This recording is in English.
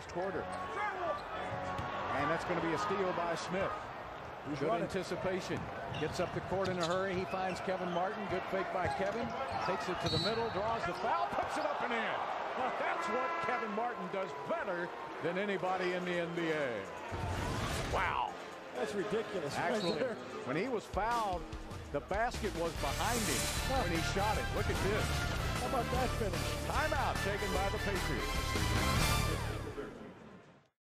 first quarter. And that's going to be a steal by Smith. Good anticipation. Gets up the court in a hurry. He finds Kevin Martin. Good fake by Kevin. Takes it to the middle, draws the foul, puts it up and in. Well, that's what Kevin Martin does better than anybody in the NBA. Wow. That's ridiculous. Actually, when he was fouled, the basket was behind him when he shot it. Look at this. How about that finish? Timeout taken by the Patriots.